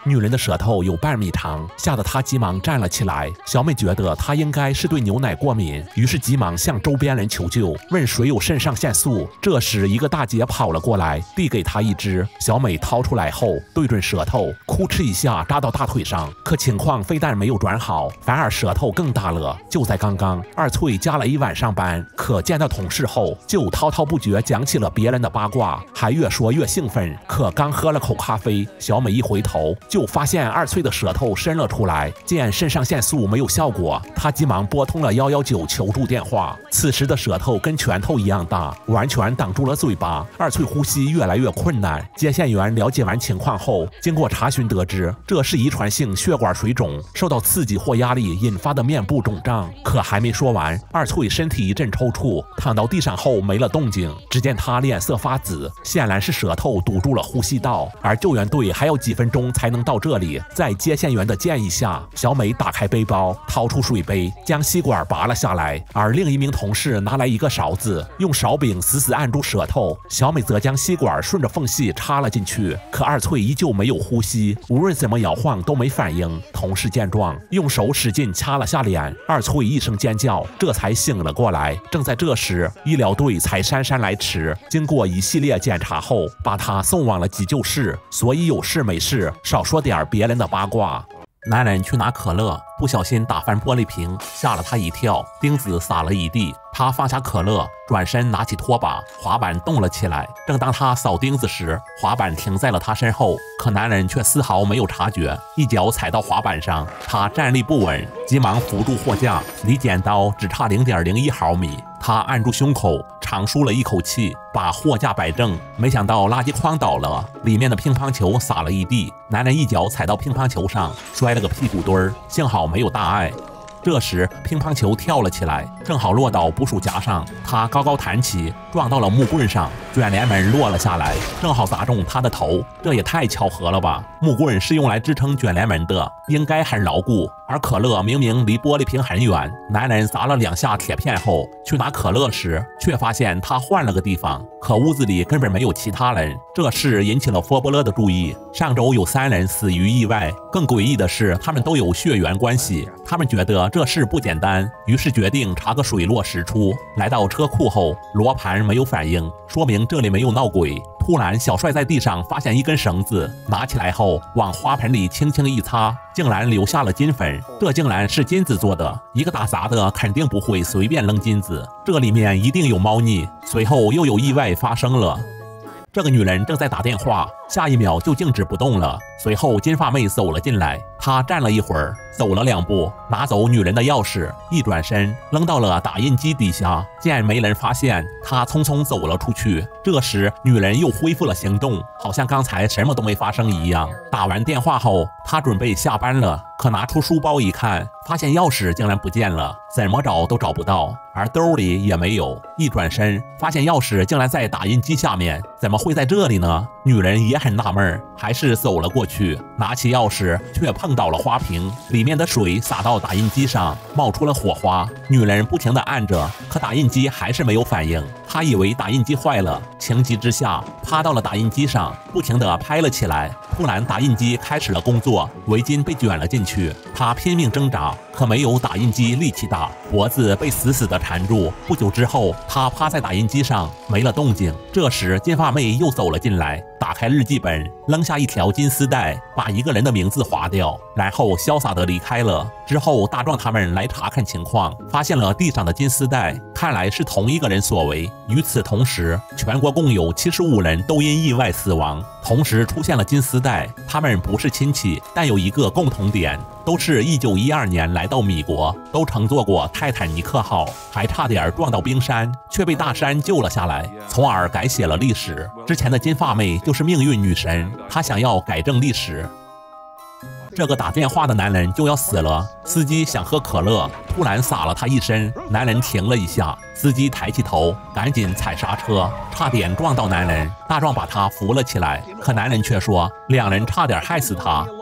女人的舌头有半米长，吓得她急忙站了起来。小美觉得她应该是对牛奶过敏，于是急忙向周边人求救，问谁有肾上腺素。这时，一个大姐跑了过来，递给她一支。小美掏出来后，对准舌头，哭哧一下扎到大腿上。可情况非但没有转好，反而舌头更大了。就在刚刚，二翠加了一晚上班，可见到同事后，就滔滔不绝讲起了别人的八卦，还越说越兴奋。可刚喝了口咖啡，小美一回头，就发现二翠的舌头伸了出来。见肾上腺素没有效果，她急忙拨通了119求助电话。此时的舌头跟拳头一样大，完全挡住了嘴巴。二翠呼吸越来越困难。接线员了解完情况后，经过查询得知，这是遗传性血管水肿，受到刺激或压力引发的面部肿胀。可还没说完，二翠身体一阵抽搐，躺到地上后没了动静。只见她脸色发紫，显然是舌头堵住了呼吸道。而救援队还要几分钟才能到这里。在接线员的建议下，小美打开背包，掏出水杯，将吸管拔了下来。而另一名同事拿来一个勺子，用勺柄死死按住舌头。小美则将吸管顺着缝隙插了进去。可二翠依旧没有呼吸，无论怎么摇晃都没反应。同事见状，用手使劲掐了下脸。二翠一声尖叫，这才醒了过来。正在这时，医疗队才姗姗来迟。经过一系列检查后，把她送往了急救室。所以有事没事少说点别人的八卦。男人去拿可乐，不小心打翻玻璃瓶，吓了他一跳，钉子洒了一地。他放下可乐，转身拿起拖把，滑板动了起来。正当他扫钉子时，滑板停在了他身后，可男人却丝毫没有察觉，一脚踩到滑板上。他站立不稳，急忙扶住货架，离剪刀只差0.01毫米。他按住胸口，长舒了一口气，把货架摆正。没想到垃圾筐倒了，里面的乒乓球洒了一地。男人一脚踩到乒乓球上，摔了个屁股墩儿，幸好没有大碍。这时，乒乓球跳了起来，正好落到捕鼠夹上。他高高弹起，撞到了木棍上，卷帘门落了下来，正好砸中他的头。这也太巧合了吧！木棍是用来支撑卷帘门的，应该很牢固。而可乐明明离玻璃瓶很远，男人砸了2下铁片后，去拿可乐时，却发现他换了个地方。可屋子里根本没有其他人。这事引起了佛伯勒的注意。上周有3人死于意外，更诡异的是，他们都有血缘关系。他们觉得这事不简单，于是决定查个水落石出。来到车库后，罗盘没有反应，说明这里没有闹鬼。突然，小帅在地上发现一根绳子，拿起来后往花盆里轻轻一擦，竟然留下了金粉。这竟然是金子做的，一个打杂的肯定不会随便扔金子，这里面一定有猫腻。随后又有意外发生了。这个女人正在打电话，下一秒就静止不动了。随后金发妹走了进来，她站了一会儿，走了2步，拿走女人的钥匙，一转身扔到了打印机底下。见没人发现，她匆匆走了出去。这时女人又恢复了行动，好像刚才什么都没发生一样。打完电话后，她准备下班了，可拿出书包一看，发现钥匙竟然不见了，怎么找都找不到，而兜里也没有。一转身发现钥匙竟然在打印机下面，怎么会在这里呢？女人也很纳闷，还是走了过去，拿起钥匙却碰倒了花瓶，里面的水洒到打印机上，冒出了火花。女人不停地按着，可打印机还是没有反应。她以为打印机坏了，情急之下趴到了打印机上，不停地拍了起来。突然打印机开始了工作，围巾被卷了进去，她拼命挣扎，可没有打印机力气大，脖子被死死地缠住。不久之后，她趴在打印机上没了动静。这时金发妹又走了进来，打开日记本，扔下一条金丝带，把一个人的名字划掉，然后潇洒地离开了。之后大壮他们来查看情况，发现了地上的金丝带，看来是同一个人所为。与此同时，全国共有75人都因意外死亡。同时出现了金丝带，他们不是亲戚，但有一个共同点，都是1912年来到米国，都乘坐过泰坦尼克号，还差点撞到冰山，却被大山救了下来，从而改写了历史。之前的金发妹就是命运女神，她想要改正历史。这个打电话的男人就要死了，司机想喝可乐，突然洒了他一身，男人停了一下，司机抬起头，赶紧踩刹车，差点撞到男人。大壮把他扶了起来，可男人却说2人差点害死他。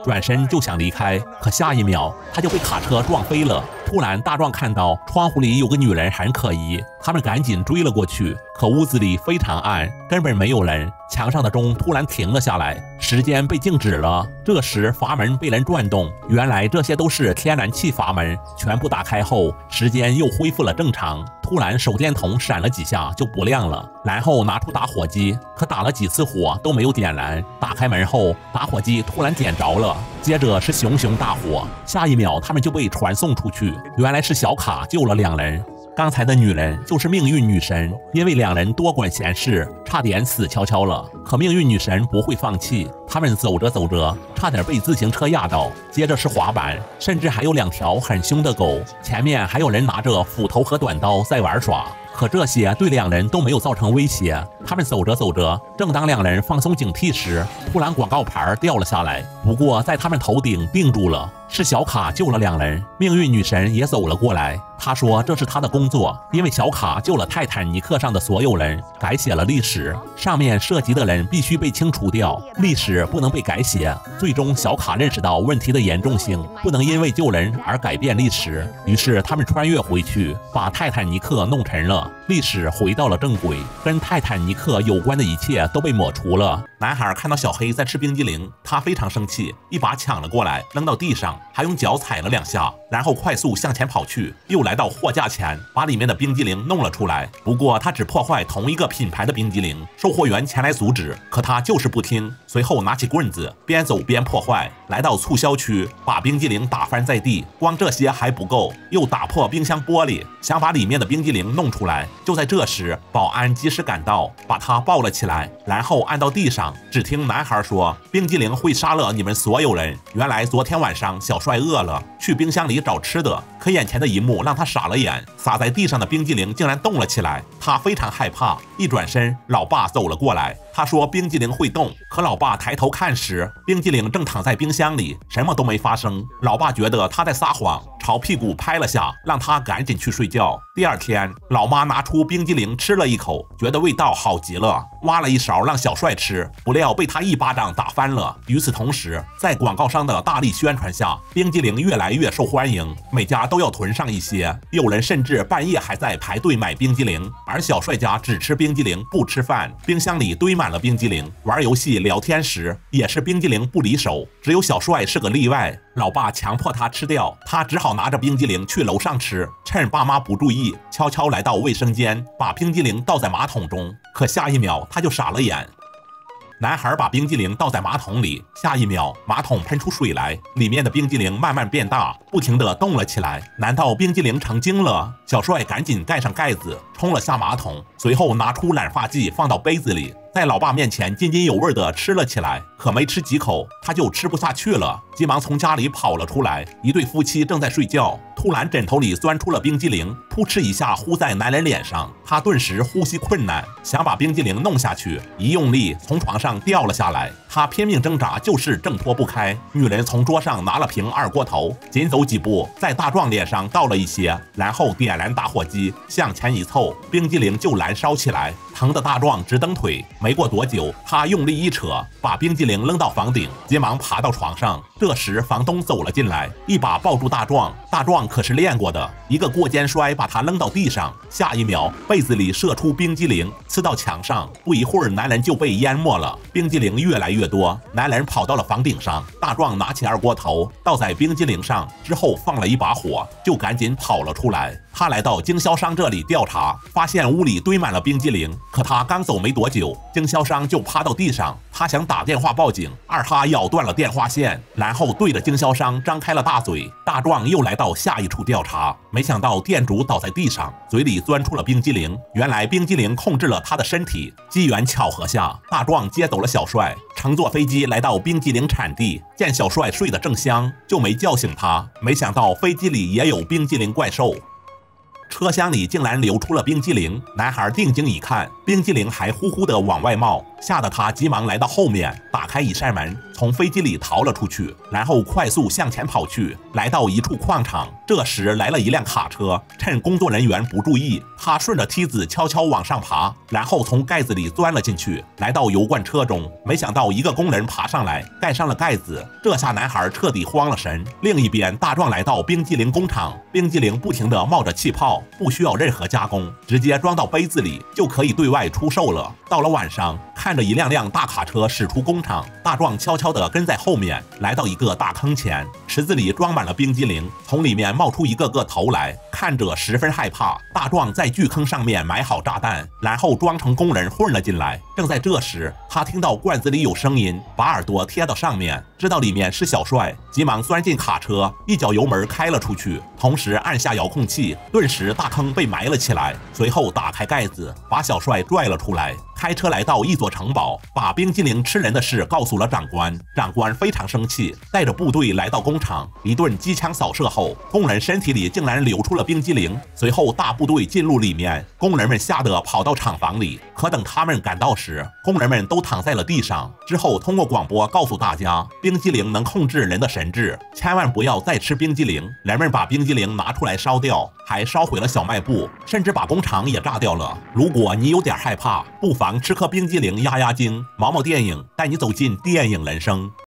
转身就想离开，可下一秒他就被卡车撞飞了。突然，大壮看到窗户里有个女人很可疑，他们赶紧追了过去。可屋子里非常暗，根本没有人。墙上的钟突然停了下来，时间被静止了。这时阀门被人转动，原来这些都是天然气阀门，全部打开后，时间又恢复了正常。突然手电筒闪了几下就不亮了，然后拿出打火机，可打了几次火都没有点燃。打开门后，打火机突然点着了，接着是熊熊大火，下一秒他们就被传送出去。原来是小卡救了两人。刚才的女人就是命运女神，因为两人多管闲事，差点死翘翘了。可命运女神不会放弃，他们走着走着，差点被自行车压到，接着是滑板，甚至还有2条很凶的狗，前面还有人拿着斧头和短刀在玩耍。可这些对两人都没有造成威胁。他们走着走着，正当两人放松警惕时，突然广告牌掉了下来，不过在他们头顶定住了。是小卡救了两人，命运女神也走了过来。她说这是她的工作，因为小卡救了泰坦尼克上的所有人，改写了历史，上面涉及的人必须被清除掉，历史不能被改写。最终小卡认识到问题的严重性，不能因为救人而改变历史，于是他们穿越回去，把泰坦尼克弄沉了，历史回到了正轨，跟泰坦尼克有关的一切都被抹除了。男孩看到小黑在吃冰激凌，他非常生气，一把抢了过来，扔到地上，还用脚踩了2下，然后快速向前跑去，又来到货架前，把里面的冰激凌弄了出来。不过他只破坏同一个品牌的冰激凌，售货员前来阻止，可他就是不听。随后拿起棍子，边走边破坏，来到促销区，把冰激凌打翻在地。光这些还不够，又打破冰箱玻璃，想把里面的冰激凌弄出来。就在这时，保安及时赶到，把他抱了起来，然后按到地上。只听男孩说，冰激凌会杀了你们所有人。原来昨天晚上小帅饿了，去冰箱里找吃的，可眼前的一幕让他傻了眼，洒在地上的冰激凌竟然动了起来。他非常害怕，一转身，老爸走了过来。他说冰激凌会动，可老爸抬头看时，冰激凌正躺在冰箱里，什么都没发生。老爸觉得他在撒谎，朝屁股拍了下，让他赶紧去睡觉。第二天，老妈拿出冰激凌吃了一口，觉得味道好极了，挖了一勺让小帅吃，不料被他一巴掌打翻了。与此同时，在广告商的大力宣传下，冰激凌越来越受欢迎，每家都要囤上一些，有人甚至半夜还在排队买冰激凌。而小帅家只吃冰激凌不吃饭，冰箱里堆满了冰激凌，玩游戏聊天时也是冰激凌不离手，只有小帅是个例外。老爸强迫他吃掉，他只好拿着冰激凌去楼上吃，趁爸妈不注意，悄悄来到卫生间，把冰激凌倒在马桶中。可下一秒他就傻了眼。男孩把冰激凌倒在马桶里，下一秒马桶喷出水来，里面的冰激凌慢慢变大，不停地动了起来。难道冰激凌成精了？小帅赶紧盖上盖子，冲了下马桶，随后拿出染发剂放到杯子里，在老爸面前津津有味地吃了起来。可没吃几口，他就吃不下去了，急忙从家里跑了出来。一对夫妻正在睡觉，突然枕头里钻出了冰激凌，扑哧一下呼在男人脸上，他顿时呼吸困难，想把冰激凌弄下去，一用力从床上掉了下来。他拼命挣扎，就是挣脱不开。女人从桌上拿了瓶二锅头，紧走几步，在大壮脸上倒了一些，然后点燃打火机，向前一凑，冰激凌就燃烧起来，疼得大壮直蹬腿。没过多久，他用力一扯，把冰激凌扔到房顶，急忙爬到床上。这时房东走了进来，一把抱住大壮。大壮可是练过的，一个过肩摔把他扔到地上，下一秒被子里射出冰激凌，刺到墙上。不一会儿，男人就被淹没了，冰激凌越来越多。男人跑到了房顶上，大壮拿起二锅头倒在冰激凌上，之后放了一把火，就赶紧跑了出来。他来到经销商这里调查，发现屋里堆满了冰激凌。可他刚走没多久，经销商就趴到地上，他想打电话报警，二哈咬断了电话线，然后对着经销商张开了大嘴。大壮又来到下一处调查，没想到店主倒在地上，嘴里钻出了冰激凌。原来冰激凌控制了他的身体。机缘巧合下，大壮接走了小帅，乘坐飞机来到冰激凌产地，见小帅睡得正香，就没叫醒他。没想到飞机里也有冰激凌怪兽。车厢里竟然流出了冰激凌，男孩定睛一看，冰激凌还呼呼地往外冒，吓得他急忙来到后面，打开一扇门， 从飞机里逃了出去，然后快速向前跑去，来到一处矿场。这时来了一辆卡车，趁工作人员不注意，他顺着梯子悄悄往上爬，然后从盖子里钻了进去，来到油罐车中。没想到一个工人爬上来，盖上了盖子，这下男孩彻底慌了神。另一边，大壮来到冰激凌工厂，冰激凌不停地冒着气泡，不需要任何加工，直接装到杯子里就可以对外出售了。到了晚上，看着一辆辆大卡车驶出工厂，大壮悄悄地跟在后面，来到一个大坑前，池子里装满了冰激凌，从里面冒出一个个头来，看着十分害怕。大壮在巨坑上面埋好炸弹，然后装成工人混了进来。正在这时，他听到罐子里有声音，把耳朵贴到上面，知道里面是小帅，急忙钻进卡车，一脚油门开了出去，同时按下遥控器，顿时大坑被埋了起来。随后打开盖子，把小帅拽了出来，开车来到一座城堡，把冰激凌吃人的事告诉了长官。长官非常生气，带着部队来到工厂，一顿机枪扫射后，工人身体里竟然流出了冰激凌。随后大部队进入里面，工人们吓得跑到厂房里，可等他们赶到时，工人们都躺在了地上。之后通过广播告诉大家，冰激凌能控制人的神智，千万不要再吃冰激凌。人们把冰激凌拿出来烧掉，还烧毁了小卖部，甚至把工厂也炸掉了。如果你有点害怕，不妨吃颗冰激凌压压惊。毛毛电影带你走进电影人生。